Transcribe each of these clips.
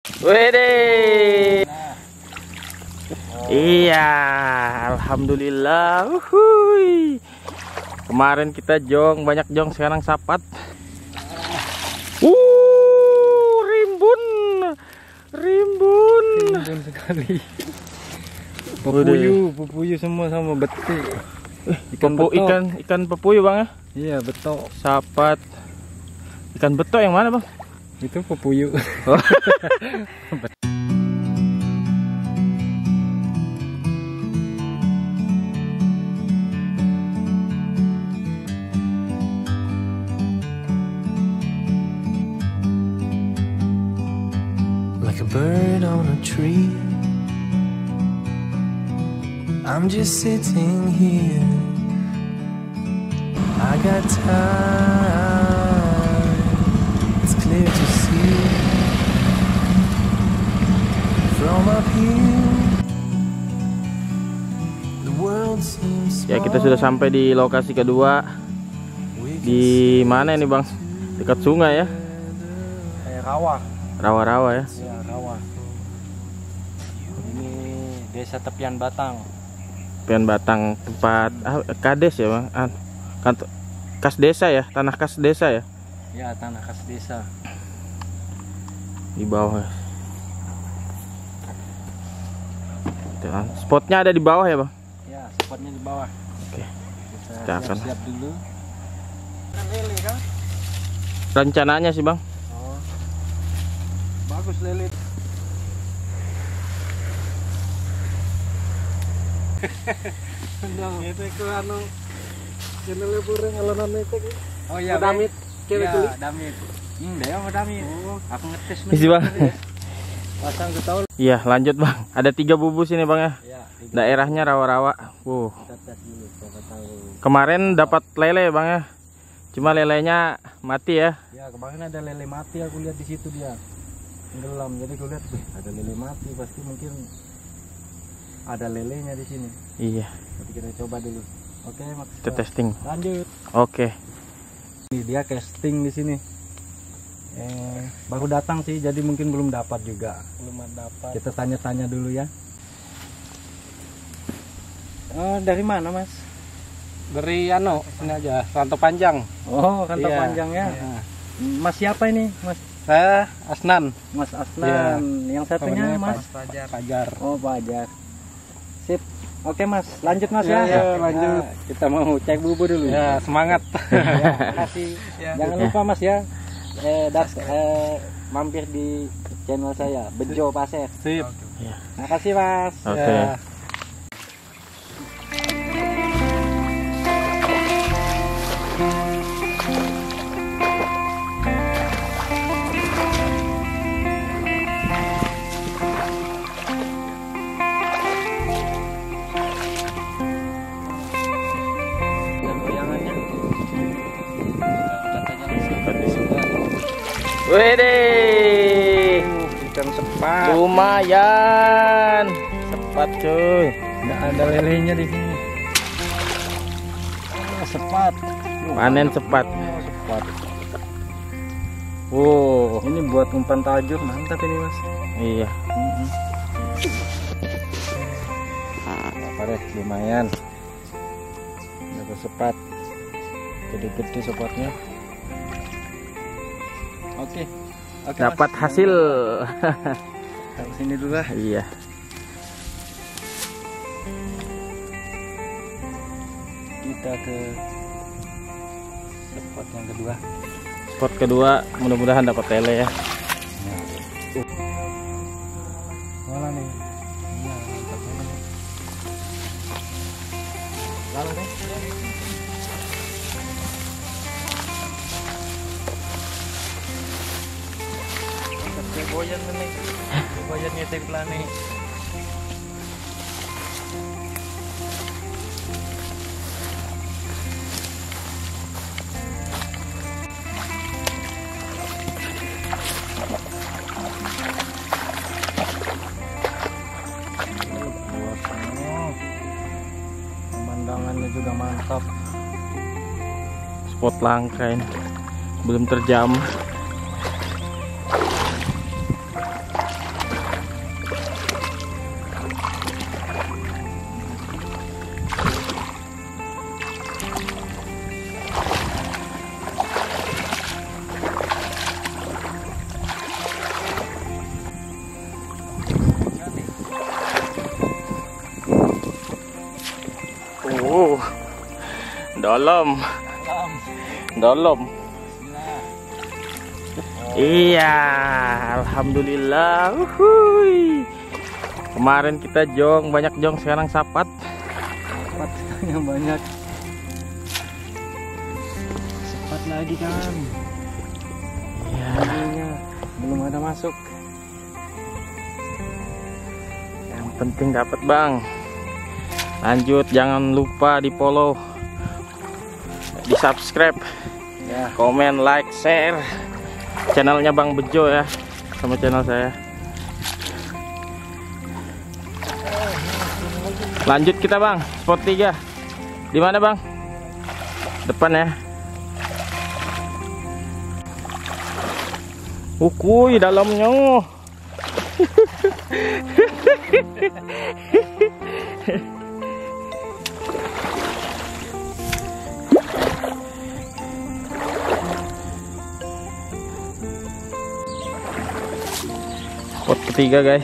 Wede. Iya, alhamdulillah. Uhuy. Kemarin kita jong, banyak jong, sekarang sapat. Rimbun. Rimbun sekali. Pepuyu semua sama betik. Ikan pepuyu bang ya? Iya betok. Sapat. Ikan betok yang mana bang? Itu pepuyu. Like a bird on a tree, I'm just sitting here. I got time, it's clear to see. From up here, the world seems small. Ya, kita sudah sampai di lokasi kedua. Di mana ini bang? Dekat sungai ya? Kayak rawa. Rawa-rawa ya? Ya rawa. Ini desa Tepian Batang. Tepian Batang, tempat kades ya bang? Kas desa ya? Tanah kas desa ya? Ya tanah kas desa. Di bawah. Spotnya ada di bawah ya bang? Ya spotnya di bawah. Oke. Kita akan siap dulu. Lele kan? Rencananya sih bang. Oh. Bagus lele. Itu anu channel burung alanan itu. Oh iya. Damit. Ya, damit. Dia mau damit. Oh, aku ngetes Isi bang. Pasang ke tahu. Iya, lanjut bang. Ada 3 bubus ini bang ya. Ya, Daerahnya rawa-rawa. kita tes dulu siapa tahu. Kemarin dapat lele bang ya. Cuma lelenya mati ya. Ya, kemarin ada lele mati, aku lihat di situ dia. Tenggelam. Jadi aku lihat, ada lele mati, pasti mungkin ada lelenya di sini. Iya. Jadi kita coba dulu. Oke, Kita testing. lanjut. Oke. Ini dia casting di sini. Baru datang sih, jadi mungkin belum dapat juga. Belum dapat. Kita tanya-tanya dulu ya. Dari mana mas? Dari ini aja, Rantau Panjang. Oh, Rantau Iya, Panjang ya. iya. Mas siapa ini, Mas? Saya Asnan. Mas Asnan. Yang satunya Mas Pajar. Oh, Pajar. Sip. Oke Mas, lanjut Mas Ya, ya. lanjut. Kita mau cek bubur dulu. Ya, semangat. Ya, kasih. Ya. Jangan lupa Mas ya. Mampir di channel saya, Bejo Pasir. Sip. Makasih Mas. Oke. Ya. Wede. Ikan sepat. Lumayan. Sepat cuy. Nggak ada lelenya di sini. Sepat. Panen sepat. Sepat. Wow. Ini buat umpan tajur, mantap ini Mas. Iya. Apa deh, lumayan. Dapat sepat. Gede-gede sepatnya. Oke. Dapat Mas. hasil. Taruh sini dulu lah. Iya. Kita ke spot yang kedua. Spot kedua, mudah-mudahan dapat lele ya. Mana nih? Iya, mantap ini. Lalu deh. Boyan nih. Boyan nyetek pelani. Pemandangannya juga mantap. Spot langka ini. Belum terjam. Dolom. Dolom. Iya, alhamdulillah. Uhuy. Kemarin kita jong, banyak jong, sekarang sapat. Sapat yang banyak. Sapat lagi kan. Ya. Belum ada masuk. Yang penting dapat, Bang. Lanjut, jangan lupa di follow, di subscribe, Ya. komen, like, share channelnya Bang Bejo ya, sama channel saya. Lanjut kita, Bang, spot 3. Di mana, Bang? Depan ya. Ukuy dalamnya. Spot ketiga, guys.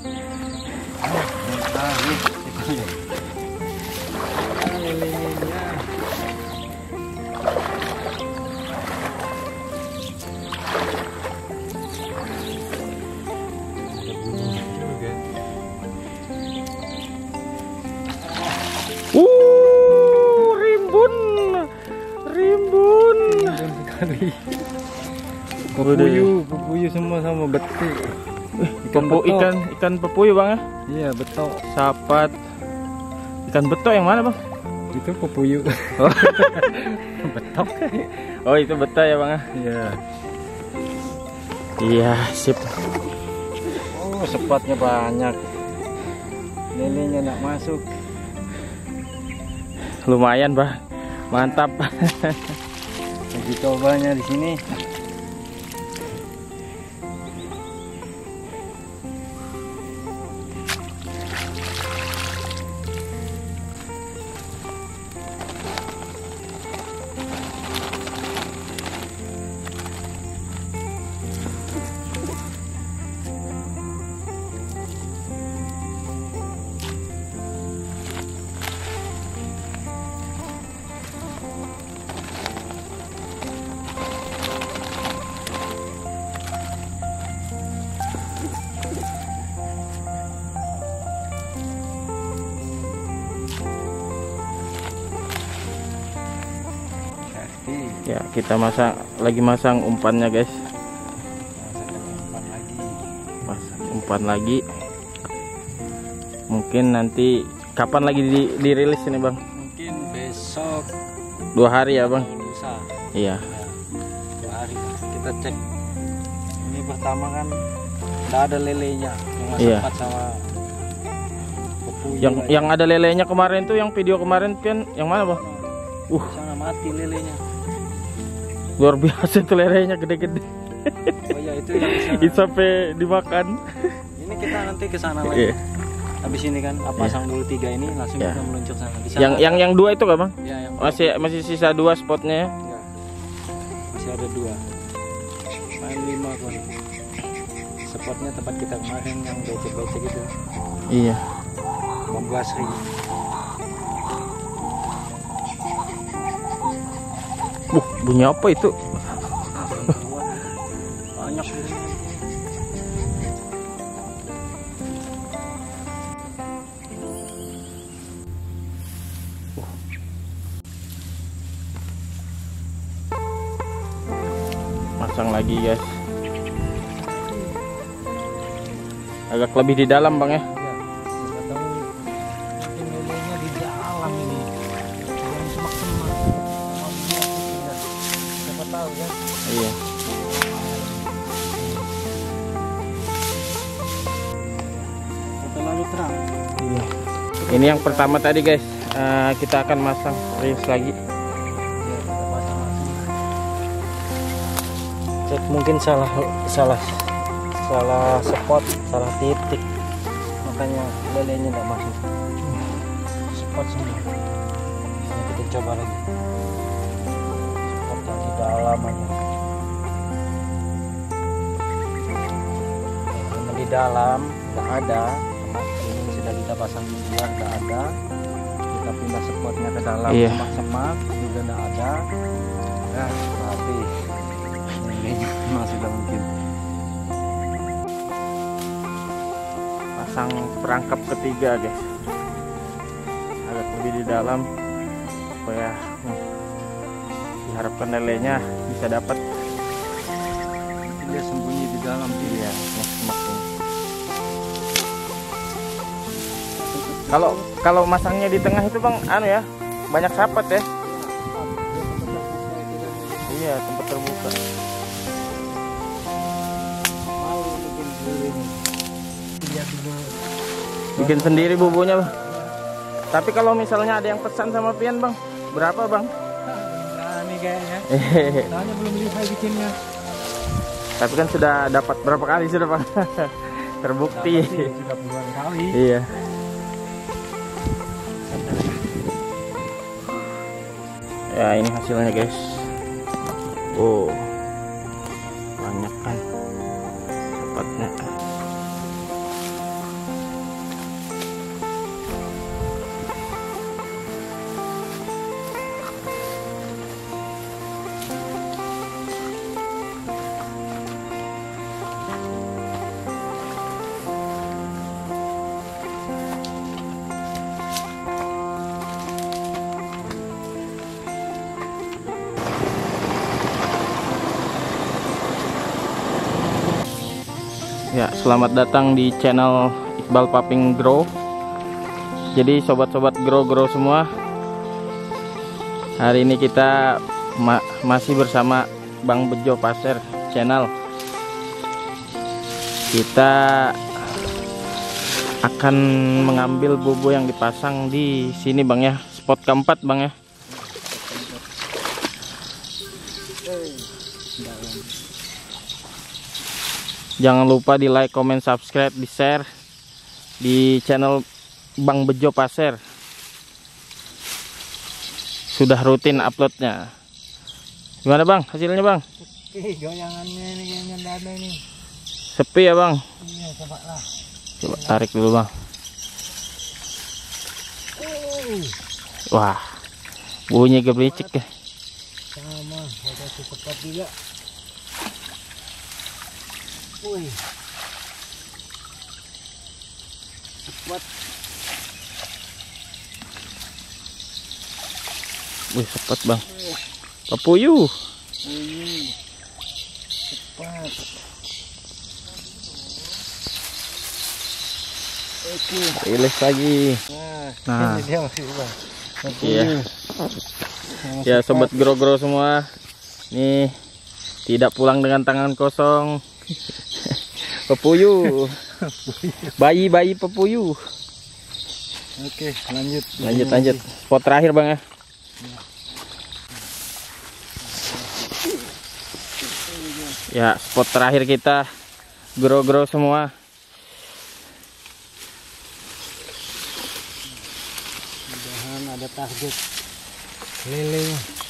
Rimbun. Sekali. Pepuyu semua sama betik. Ikan pepuyu, Bang ya. Iya, betok. Sapat. Ikan betok yang mana, Bang? Itu pepuyu. Betok. Oh, itu betok ya, Bang ya. Iya. Iya, sip. Oh, sepatnya banyak. Lelenya nggak masuk. Lumayan, Bang. Mantap. Lagi cobanya di sini. Ya, kita lagi masang umpannya, guys. Masang umpan lagi. Mungkin nanti kapan lagi dirilis ini, Bang? Mungkin besok 2 hari ya, Bang? lusa. Iya. 2 hari kita cek. Ini pertama kan udah ada lelenya yang Iya. sempat sama pepuyu. Yang ada lelenya kemarin tuh, yang video kemarin kan yang mana, Bang? Sana mati lelenya. Luar biasa tuh lelenya, gede-gede. Oh iya, itu yang Itu sampai dimakan. Ini kita nanti ke sana lagi. Iya. Habis ini kan pasang dulu 3 ini langsung Iya. kita meluncur sana. Di sana Yang 2 itu gak, Bang? ya, yang Masih sisa 2 spotnya. ya. Masih ada 2. Main 5 kon. Spotnya tempat kita kemarin yang becek-becek itu. Iya. Bambu asri. Bunyi apa itu? Banyak. Masang lagi, guys. Agak lebih di dalam, Bang ya. Lelenya di dalam ini. Yang semak-semak. Siapa tahu ya. Iya. Terlalu terang. Iya. Ini yang pertama tadi, guys. Kita akan masang reels lagi. Ya, kita pasang langsung. Cek mungkin salah spot, salah titik, makanya lelenya nggak masuk. Spot semua. Ini kita coba lagi. Spot yang di dalam aja. Yang di dalam nggak ada. Ini sudah kita pasang di luar nggak ada. kita pindah spotnya ke dalam Iya. semak-semak juga nggak ada. Ya berarti lelenya memang sudah mungkin. Pasang perangkap ketiga guys, agak lebih di dalam supaya diharapkan lelenya bisa dapat. Dia sembunyi di dalam dia. Iya, semak ini. Kalau masangnya di tengah itu bang, anu ya, banyak sapat ya. Iya, tempat terbuka. Bikin sendiri bubunya bang. Tapi kalau misalnya ada yang pesan sama Pian bang, berapa bang? Berani kayaknya. Soalnya belum lihat bikinnya. Tapi kan sudah dapat berapa kali sudah bang? Terbukti. Sudah puluhan kali. Iya. Ya ini hasilnya guys. Oh, banyak kan sapatnya. Ya, selamat datang di channel Iqbal Paping Grow. Jadi sobat-sobat grow semua, hari ini kita masih bersama Bang Bejo Pasir channel. Kita akan mengambil bubu yang dipasang di sini bang ya, spot keempat bang ya. Jangan lupa di like, comment, subscribe, di share di channel Bang Bejo Pasir. Sudah rutin uploadnya. Gimana bang hasilnya bang? Goyangannya ini kayaknya nggak ada ini. Sepi ya bang? Iya, coba lah. Coba tarik dulu bang. Wah, bunyi gebricik ya. Sama, ada cepat juga. Wih, cepat. Wih cepat bang. Papuyuh. Cepat. Oke. Rilis lagi. Nah. Ini dia masih bang. Iya. Ya sobat grow semua, nih tidak pulang dengan tangan kosong. Papuyuh. Bayi papuyuh. Oke, lanjut. Lanjut. Spot terakhir bang ya. Ya, spot terakhir kita grow semua. Mudahan ada target lele.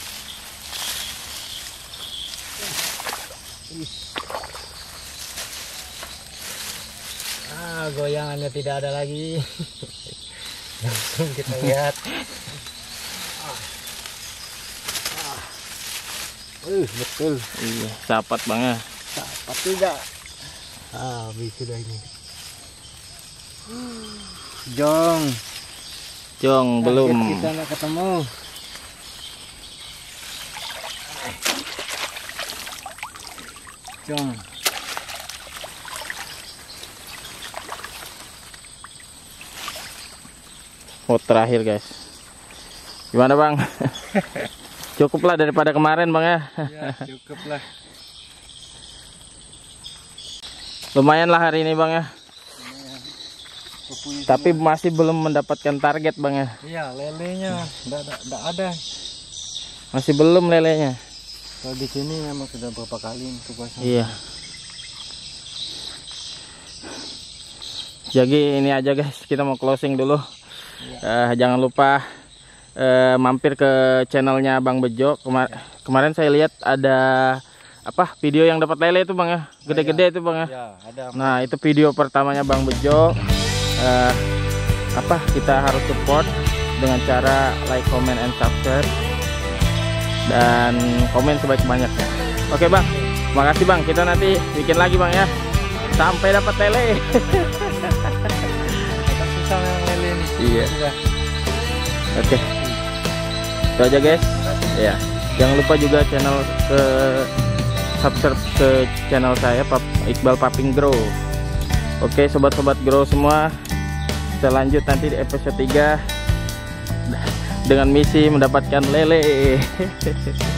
Goyangannya tidak ada lagi. Langsung kita lihat. Betul. Iya, sapat bang ya. Dapat tidak? Habis sudah ini. Jong, belum. kita nggak ketemu. Jong. Spot terakhir guys. Gimana bang? Cukuplah daripada kemarin bang ya. Ya, cukup lah. Lumayan lah hari ini bang ya. Tapi masih belum mendapatkan target bang ya. Iya, lelenya enggak ada. Masih belum lelenya. Kalau di sini memang sudah berapa kali untuk pasang. Iya. Jadi ini aja guys, kita mau closing dulu. Jangan lupa mampir ke channelnya Bang Bejo. Kemarin saya lihat ada video yang dapat lele itu bang ya, gede-gede itu bang ya. Ya, ada. Nah itu video pertamanya Bang Bejo. Kita harus support dengan cara like, comment, and subscribe, dan komen sebanyak-banyaknya. Oke bang, makasih bang. Kita nanti bikin lagi bang ya, sampai dapat lele. Susah yang lele ini. Iya. Susah. Oke, itu aja guys. Ya, jangan lupa juga subscribe ke channel saya, Iqbal Paping Grow. Oke sobat-sobat grow semua, kita lanjut nanti di episode 3 dengan misi mendapatkan lele.